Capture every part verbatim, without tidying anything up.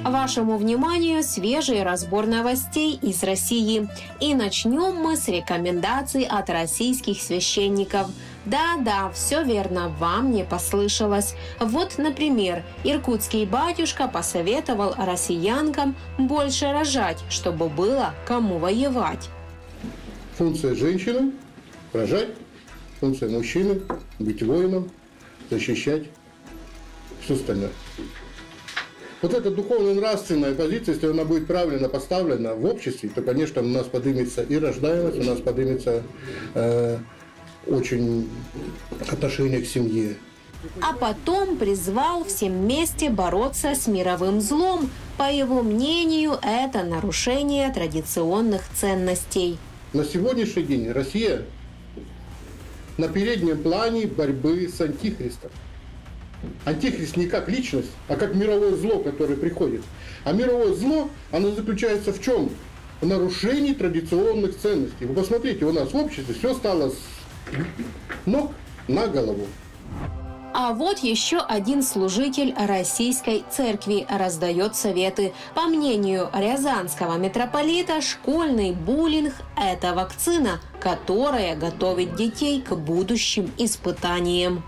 Вашему вниманию свежий разбор новостей из России. И начнем мы с рекомендаций от российских священников. Да-да, все верно, вам не послышалось. Вот, например, иркутский батюшка посоветовал россиянкам больше рожать, чтобы было кому воевать. Функция женщины – рожать, функция мужчины – быть воином, защищать, все остальное. Вот эта духовно-нравственная позиция, если она будет правильно поставлена в обществе, то, конечно, у нас поднимется и рождаемость, у нас поднимется э, очень отношение к семье. А потом призвал всем вместе бороться с мировым злом. По его мнению, это нарушение традиционных ценностей. На сегодняшний день Россия на переднем плане борьбы с антихристом. Антихрист не как личность, а как мировое зло, которое приходит. А мировое зло, оно заключается в чем? В нарушении традиционных ценностей. Вы посмотрите, у нас в обществе все стало с ног на голову. А вот еще один служитель российской церкви раздает советы. По мнению рязанского митрополита, школьный буллинг – это вакцина, которая готовит детей к будущим испытаниям.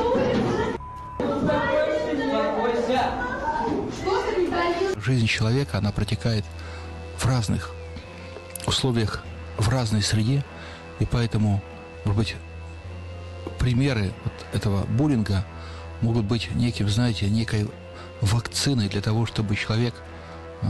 Жизнь человека, она протекает в разных условиях, в разной среде, и поэтому, может быть, примеры вот этого буллинга могут быть неким, знаете, некой вакциной для того, чтобы человек, э,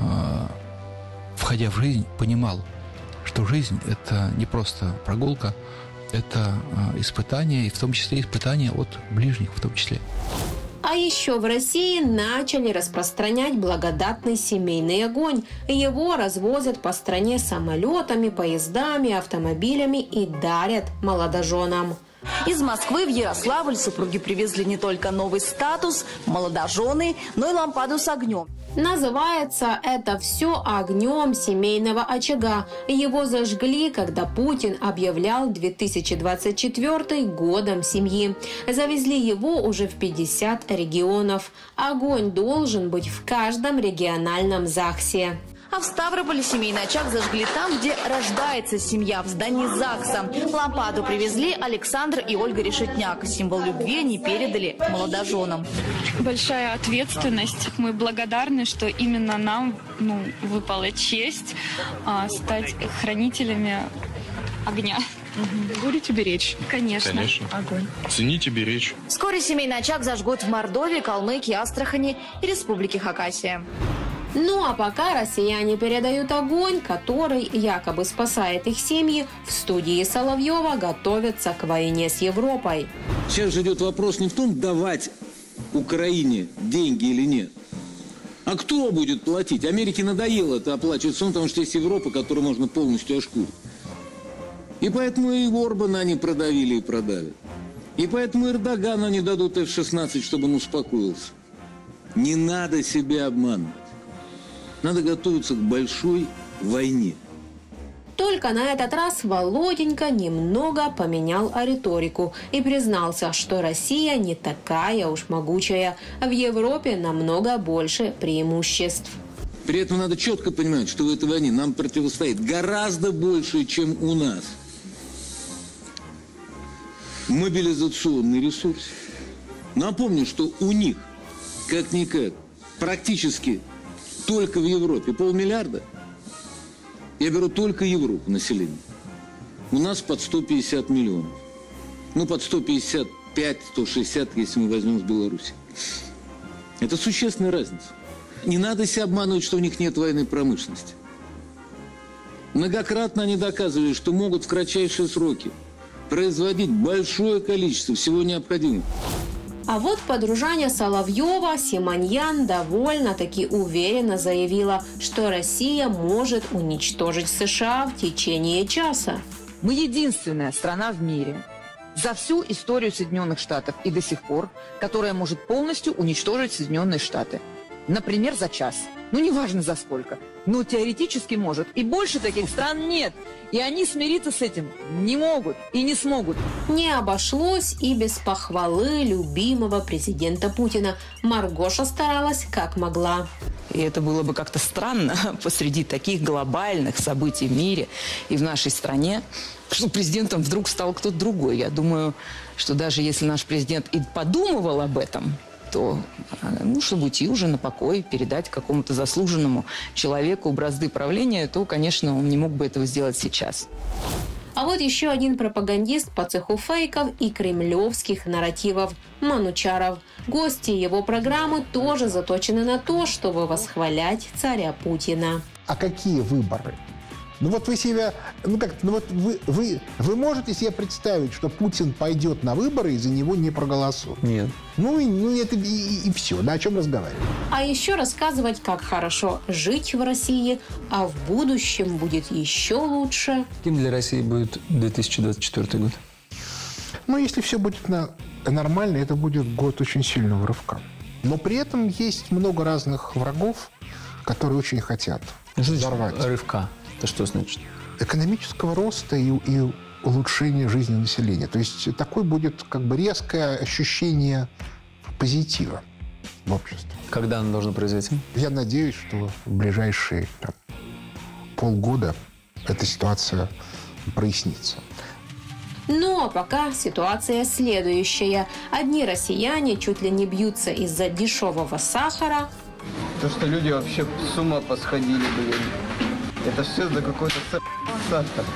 входя в жизнь, понимал, что жизнь – это не просто прогулка, это э, испытание, и в том числе испытание от ближних в том числе. А еще в России начали распространять благодатный семейный огонь. Его развозят по стране самолетами, поездами, автомобилями и дарят молодоженам. Из Москвы в Ярославль супруги привезли не только новый статус – молодожены, но и лампаду с огнем. Называется это все огнем семейного очага. Его зажгли, когда Путин объявлял две тысячи двадцать четвёртый годом семьи. Завезли его уже в пятьдесят регионов. Огонь должен быть в каждом региональном ЗАГСе. А в Ставрополе семейный очаг зажгли там, где рождается семья, в здании ЗАГСа. Лампаду привезли Александр и Ольга Решетняк. Символ любви они передали молодоженам. Большая ответственность. Мы благодарны, что именно нам ну, выпала честь а, стать хранителями огня. Угу. Будете беречь? Конечно. Конечно. Огонь. Цените, беречь. Вскоре семейный очаг зажгут в Мордовии, Калмыкии, Астрахани и Республике Хакасия. Ну а пока россияне передают огонь, который якобы спасает их семьи, в студии Соловьева готовятся к войне с Европой. Сейчас же идет вопрос не в том, давать Украине деньги или нет, а кто будет платить. Америке надоело это оплачивать, потому что есть Европа, которую можно полностью ошкурить. И поэтому и Орбана они продавили и продали. И поэтому Эрдогану они дадут эф шестнадцать, чтобы он успокоился. Не надо себя обманывать. Надо готовиться к большой войне. Только на этот раз Володенька немного поменял риторику и признался, что Россия не такая уж могучая, а в Европе намного больше преимуществ. При этом надо четко понимать, что в этой войне нам противостоит гораздо больше, чем у нас. Мобилизационный ресурс. Напомню, что у них, как-никак, практически только в Европе полмиллиарда. Я беру только Европу население. У нас под сто пятьдесят миллионов. Ну, под сто пятьдесят пять - сто шестьдесят, если мы возьмем с Беларуси. Это существенная разница. Не надо себя обманывать, что у них нет военной промышленности. Многократно они доказывали, что могут в кратчайшие сроки производить большое количество всего необходимого. А вот подружаня Соловьева Симоньян довольно-таки уверенно заявила, что Россия может уничтожить США в течение часа. Мы единственная страна в мире за всю историю Соединенных Штатов и до сих пор, которая может полностью уничтожить Соединенные Штаты. Например, за час. Ну, неважно за сколько. Но теоретически может. И больше таких стран нет. И они смириться с этим не могут и не смогут. Не обошлось и без похвалы любимого президента Путина. Маргоша старалась как могла. И это было бы как-то странно посреди таких глобальных событий в мире и в нашей стране, что президентом вдруг стал кто-то другой. Я думаю, что даже если наш президент и подумывал об этом, то, ну, чтобы уйти уже на покой, передать какому-то заслуженному человеку бразды правления, то, конечно, он не мог бы этого сделать сейчас. А вот еще один пропагандист по цеху фейков и кремлевских нарративов – Манучаров. Гости его программы тоже заточены на то, чтобы восхвалять царя Путина. А какие выборы? Ну вот вы себя, ну как, ну вот вы, вы, вы можете себе представить, что Путин пойдет на выборы и за него не проголосуют? Нет. Ну и, ну, это и, и, и все, да, о чем разговаривать? А еще рассказывать, как хорошо жить в России, а в будущем будет еще лучше. Каким для России будет две тысячи двадцать четвёртый год? Ну, если все будет на, нормально, это будет год очень сильного рывка. Но при этом есть много разных врагов, которые очень хотят взорвать. Рывка. Это что значит? Экономического роста и, и улучшения жизни населения. То есть такое будет как бы резкое ощущение позитива в обществе. Когда оно должно произойти? Я надеюсь, что в ближайшие там, полгода эта ситуация прояснится. Ну а пока ситуация следующая. Одни россияне чуть ли не бьются из-за дешевого сахара. То, что люди вообще с ума посходили, блин. Это все за какой-то сахар.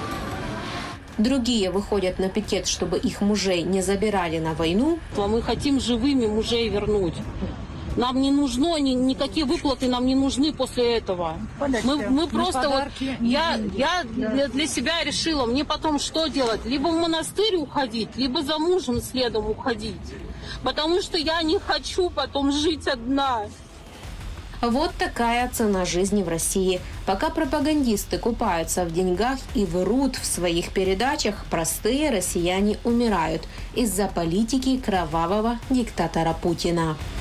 Другие выходят на пикет, чтобы их мужей не забирали на войну. Мы хотим живыми мужей вернуть. Нам не нужно, ни, никакие выплаты нам не нужны после этого. Мы, мы просто вот, я, я для себя решила, мне потом что делать? Либо в монастырь уходить, либо за мужем следом уходить. Потому что я не хочу потом жить одна. Вот такая цена жизни в России. Пока пропагандисты купаются в деньгах и врут в своих передачах, простые россияне умирают из-за политики кровавого диктатора Путина.